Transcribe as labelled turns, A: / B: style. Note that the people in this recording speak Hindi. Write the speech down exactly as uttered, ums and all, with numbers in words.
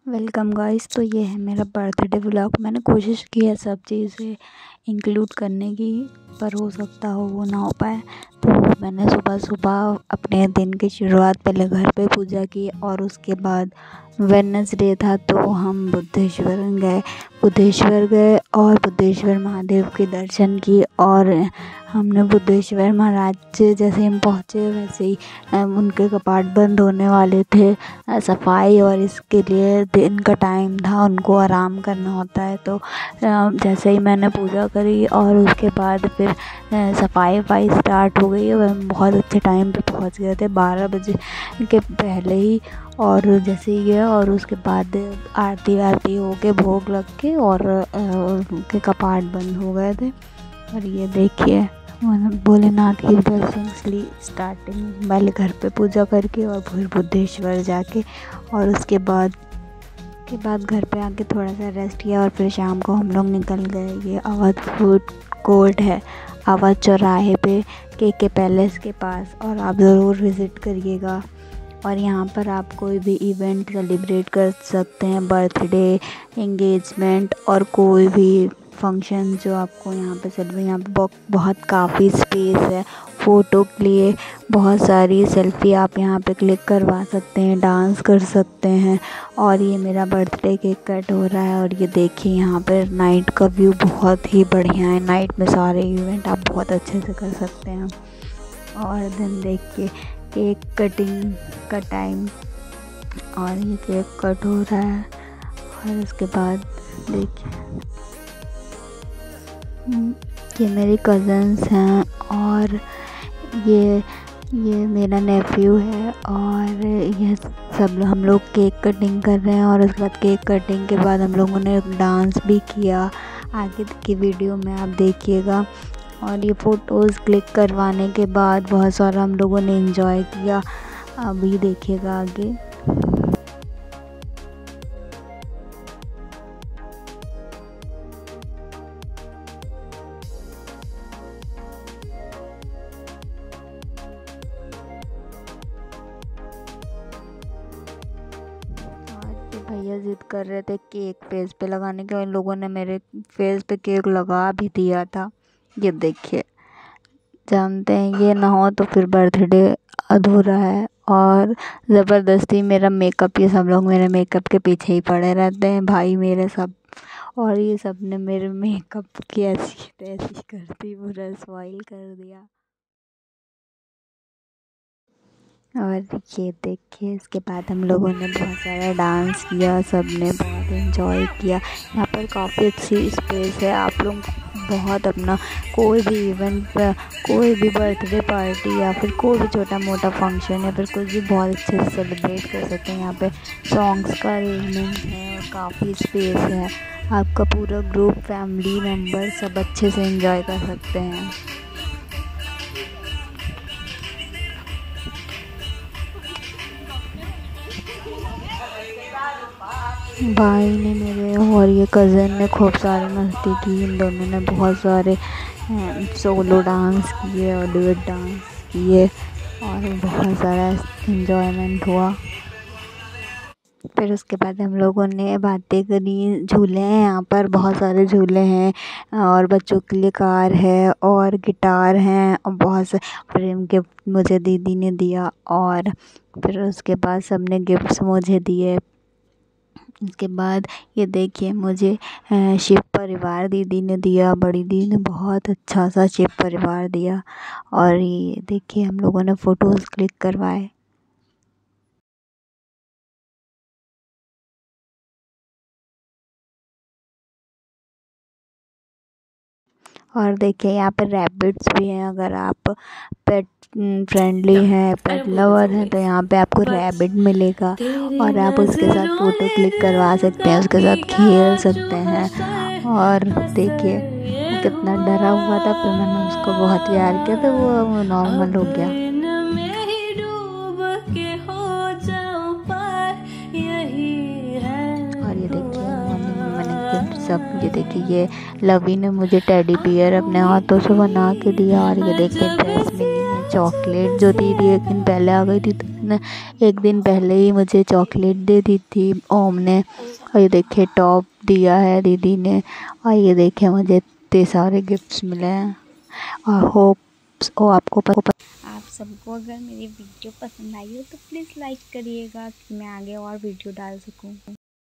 A: Welcome guys. तो ये है मेरा बर्थडे व्लॉग। मैंने कोशिश की है सब चीज़ें इंक्लूड करने की, पर हो सकता हो वो ना हो पाए। तो मैंने सुबह सुबह अपने दिन की शुरुआत पहले घर पे पूजा की और उसके बाद वेडनेसडे था तो हम बुद्धेश्वर गए बुद्धेश्वर गए और बुद्धेश्वर महादेव के दर्शन किए। और हमने बुद्धेश्वर महाराज जैसे हम पहुँचे वैसे ही उनके कपाट बंद होने वाले थे, सफाई और इसके लिए दिन का टाइम था, उनको आराम करना होता है। तो जैसे ही मैंने पूजा करी और उसके बाद फिर सफाई वफाई स्टार्ट हो गई और हम बहुत अच्छे टाइम पे पहुंच गए थे, बारह बजे के पहले ही। और जैसे ही गया और उसके बाद आरती वारती हो के भोग लग के और उनके कपाट बंद हो गए थे। और ये देखिए भोलेनाथ की ब्लेसिंग्स ली स्टार्टिंग पहले घर पे पूजा करके और फिर बुद्धेश्वर जाके और उसके बाद के बाद घर पे आके थोड़ा सा रेस्ट किया और फिर शाम को हम लोग निकल गए। ये अवध फूड कोर्ट है अवध चौराहे पे के के पैलेस के पास, और आप ज़रूर विज़िट करिएगा। और यहाँ पर आप कोई भी इवेंट सेलिब्रेट कर सकते हैं, बर्थडे, एंगेजमेंट और कोई भी फंक्शन जो आपको यहाँ पे सेलिब्रेट। यहाँ पे बहुत काफ़ी स्पेस है फ़ोटो के लिए, बहुत सारी सेल्फ़ी आप यहाँ पे क्लिक करवा सकते हैं, डांस कर सकते हैं। और ये मेरा बर्थडे केक कट हो रहा है और ये देखिए यहाँ पर नाइट का व्यू बहुत ही बढ़िया है। नाइट में सारे इवेंट आप बहुत अच्छे से कर सकते हैं। और दिन देखिए केक कटिंग का टाइम और ये केक कट हो रहा है। और उसके बाद देखिए ये मेरी कज़न्स हैं और ये ये मेरा नेफ्यू है और ये सब हम लोग केक कटिंग कर रहे हैं। और उसके बाद केक कटिंग के बाद हम लोगों ने डांस भी किया, आगे की वीडियो में आप देखिएगा। और ये फ़ोटोज़ क्लिक करवाने के बाद बहुत सारा हम लोगों ने एंजॉय किया, अभी देखिएगा आगे। भैया ज़िद कर रहे थे केक फेस पे लगाने के, और लोगों ने मेरे फेस पे केक लगा भी दिया था। ये देखिए, जानते हैं ये ना हो तो फिर बर्थडे अधूरा है। और ज़बरदस्ती मेरा मेकअप, ये सब लोग मेरे मेकअप के पीछे ही पड़े रहते हैं भाई मेरे सब। और ये सब ने मेरे मेकअप की ऐसी तैसी कर दी, पूरा स्पॉइल कर दिया। और ये देखिए इसके बाद हम लोगों ने बहुत सारा डांस किया, सब ने बहुत एंजॉय किया। यहाँ पर काफ़ी अच्छी स्पेस है, आप लोग बहुत अपना कोई भी इवेंट, कोई भी बर्थडे पार्टी या फिर कोई भी छोटा मोटा फंक्शन या फिर कुछ भी बहुत अच्छे से सेलिब्रेट कर सकते हैं। यहाँ पे सॉन्ग्स का अरेंजमेंट है और काफ़ी स्पेस है, आपका पूरा ग्रुप, फैमिली मेम्बर सब अच्छे से एंजॉय कर सकते हैं। भाई ने मेरे और ये कज़न ने खूब सारी मस्ती की, इन दोनों ने बहुत सारे सोलो डांस किए और डुएट डांस किए और बहुत सारा एंजॉयमेंट हुआ। फिर उसके बाद हम लोगों ने बातें करी। झूले हैं यहाँ पर, बहुत सारे झूले हैं और बच्चों के लिए कार है और गिटार हैं और बहुत से फ्रेम गिफ्ट मुझे दीदी ने दिया। और फिर उसके बाद सब ने गिफ्ट्स मुझे दिए। उसके बाद ये देखिए मुझे शिव परिवार दीदी ने दिया, बड़ी दीदी ने बहुत अच्छा सा शिव परिवार दिया। और ये देखिए हम लोगों ने फ़ोटोज़ क्लिक करवाए। और देखिए यहाँ पे रैबिट्स भी हैं, अगर आप पेट फ्रेंडली हैं, पेट लवर हैं तो यहाँ पे आपको रैबिट मिलेगा और आप उसके साथ फ़ोटो क्लिक करवा सकते हैं, उसके साथ खेल सकते हैं। और देखिए कितना डरा हुआ था, फिर मैंने उसको बहुत प्यार किया तो वो नॉर्मल हो गया। और ये देखिए मैंने सब, ये देखिए ये लवी ने मुझे टेडी बियर अपने हाथों से बना के दिया। और ये देखिए ड्रेस मिली है, चॉकलेट जो थी एक दिन पहले आ गई थी तो उसने एक दिन पहले ही मुझे चॉकलेट दे दी थी ओम ने। और ये देखिए टॉप दिया है दीदी ने, और ये देखिए मुझे इतने सारे गिफ्ट्स मिले हैं। और होप्स ओ आपको पता आप सबको अगर मेरी वीडियो पसंद आई हो तो प्लीज़ लाइक करिएगा कि मैं आगे और वीडियो डाल सकूं।